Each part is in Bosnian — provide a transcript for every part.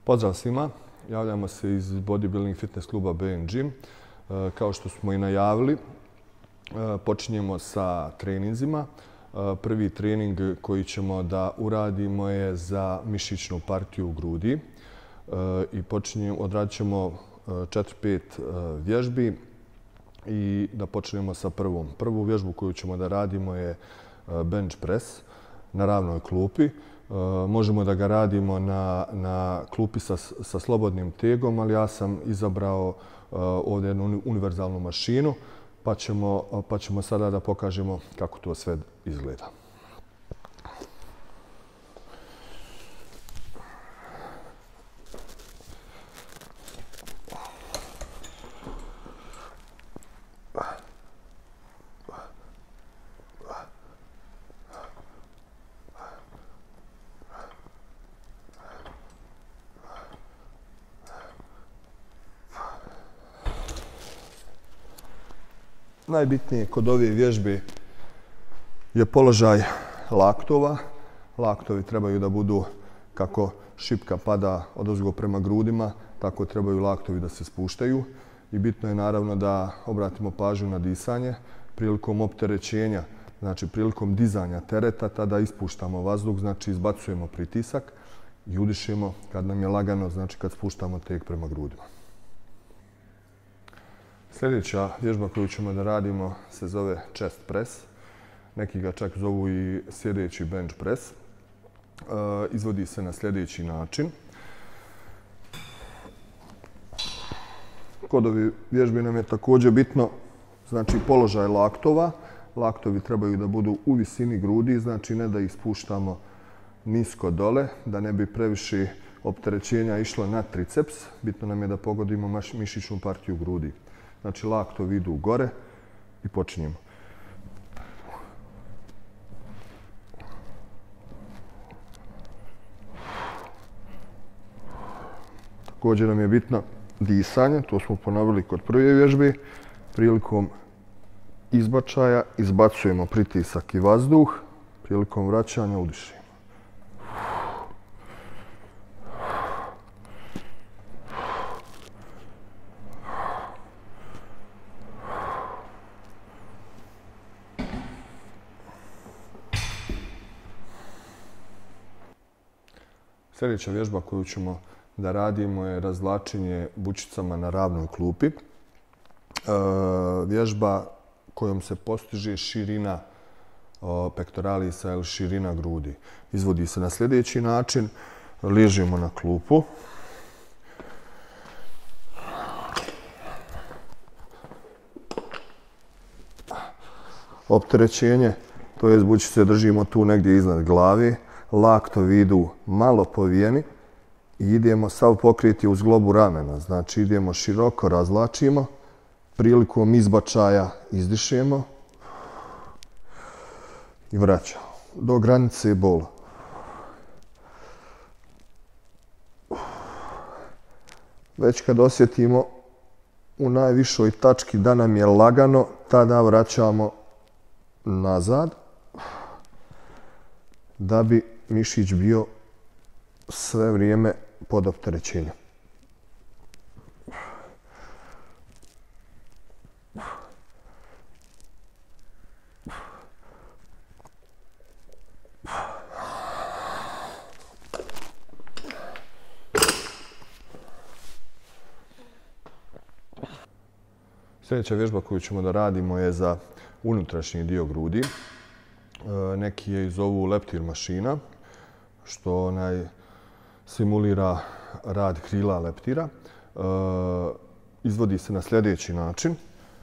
Pozdrav svima, javljamo se iz Bodybuilding Fitness kluba BN Gym. Kao što smo i najavili, počinjemo sa treninzima. Prvi trening koji ćemo da uradimo je za mišićnu partiju grudi. I odradit ćemo 4-5 vježbi i da počnemo sa prvom. Prvu vježbu koju ćemo da radimo je bench press na ravnoj klupi. Možemo da ga radimo na klupi sa slobodnim tegom, ali ja sam izabrao ovdje jednu univerzalnu mašinu, pa ćemo sada da pokažemo kako to sve izgleda. Najbitnije kod ove vježbe je položaj laktova. Laktovi trebaju da budu kako šipka pada odozgo prema grudima, tako trebaju laktovi da se spuštaju. I bitno je naravno da obratimo pažnju na disanje. Prilikom opterećenja, znači prilikom dizanja tereta, tada ispuštamo vazduh, znači izbacujemo pritisak i udišemo kad nam je lagano, znači kad spuštamo teg prema grudima. Sljedeća vježba koju ćemo da radimo se zove chest press. Neki ga čak zovu i sjedeći bench press. Izvodi se na sljedeći način. Kod ove vježbe nam je također bitno znači položaj laktova. Laktovi trebaju da budu u visini grudi, znači ne da ih spuštamo nisko dole, da ne bi previše opterećenja išlo na triceps. Bitno nam je da pogodimo mišićnu partiju grudi. Znači laktovi idu gore i počinjemo. Također nam je bitno disanje, to smo ponovili kod prve vježbe. Prilikom izbačaja izbacujemo pritisak i vazduh, prilikom vraćanja udišemo. Sljedeća vježba koju ćemo da radimo je razvlačenje bučicama na ravnoj klupi. Vježba kojom se postiže širina pektoralisa ili širina grudi. Izvodi se na sljedeći način. Ležimo na klupu. Opterećenje, to je bučice držimo tu negdje iznad glave. Laktovi idu malo povijeni i idemo sav pokriti uz zglobu ramena. Znači idemo široko, razvlačimo, prilikom izbačaja izdišemo i vraćamo do granice bola. Već kad osjetimo u najvišoj tački da nam je lagano, tada vraćamo nazad da bi mišić bio sve vrijeme pod opterećenjem. Sljedeća vježba koju ćemo da radimo je za unutrašnji dio grudi. Neki je zovu leptir mašina, što simulira rad krila leptira. Izvodi se na sljedeći način.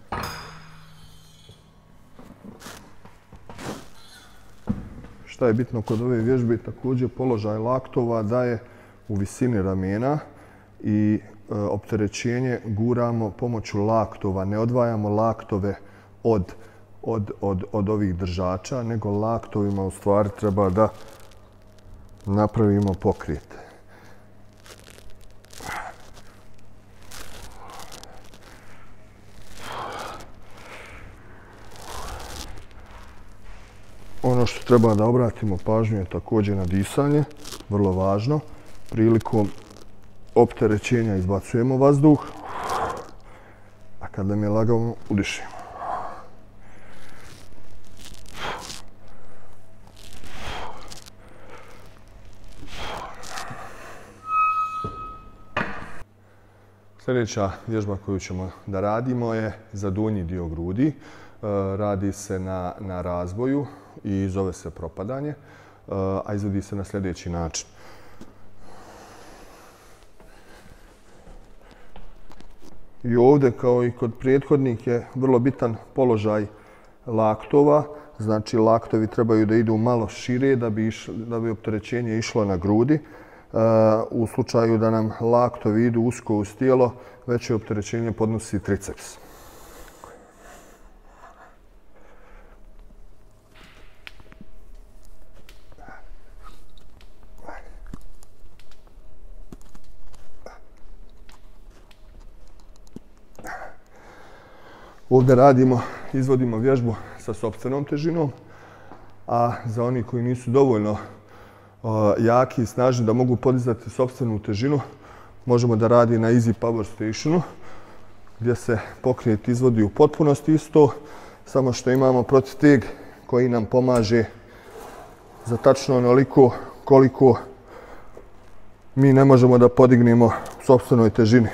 Šta je bitno kod ove vježbe? Također položaj laktova da je u visini ramena i opterećenje guramo pomoću laktova. Ne odvajamo laktove od ovih držača, nego laktovima u stvari treba da napravimo pokret. Ono što treba da obratimo pažnju je također na disanje, vrlo važno. Prilikom opterećenja izbacujemo vazduh, a kad nam je lagano udišemo. Sljedeća vježba koju ćemo da radimo je za donji dio grudi. Radi se na razboju i zove se propadanje, a izvodi se na sljedeći način. I ovdje, kao i kod prethodnih, je vrlo bitan položaj laktova. Znači, laktovi trebaju da idu malo šire da bi opterećenje išlo na grudi. U slučaju da nam laktovi idu usko uz tijelo, veće opterećenje podnosi triceps. Ovdje izvodimo vježbu sa sopstvenom težinom, a za oni koji nisu dovoljno jaki i snažni da mogu podizati sopstvenu težinu, možemo da radi na Easy Power Stationu, gdje se pokret izvodi u potpunosti isto, samo što imamo protiteg koji nam pomaže za tačno onoliko koliko mi ne možemo da podignemo u sopstvenoj težini.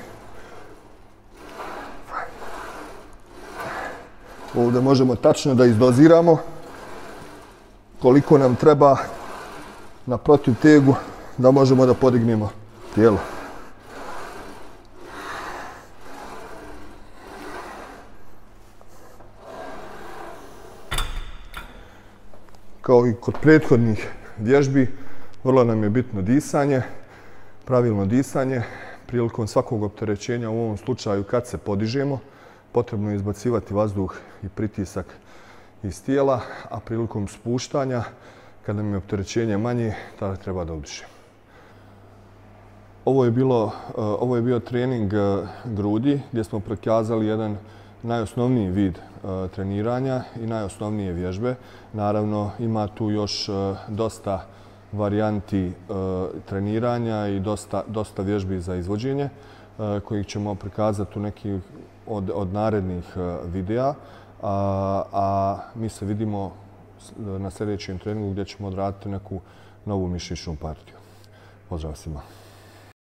Ovdje možemo tačno da izdoziramo koliko nam treba na protivtegu da možemo da podignemo tijelo. Kao i kod prethodnih vježbi, vrlo nam je bitno disanje, pravilno disanje. Prilikom svakog opterećenja, u ovom slučaju kad se podižemo, potrebno je izbacivati vazduh i pritisak iz tijela, a prilikom spuštanja, kada nam je opterećenje manje, tada treba da udišemo. Ovo je bio trening grudi gdje smo prikazali jedan najosnovniji vid treniranja i najosnovnije vježbe. Naravno, ima tu još dosta varijanti treniranja i dosta vježbi za izvođenje kojih ćemo prikazati u neki od narednih videa. A mi se vidimo na sljedećem treningu gdje ćemo odraditi neku novu mišićnu partiju. Pozdrav svima!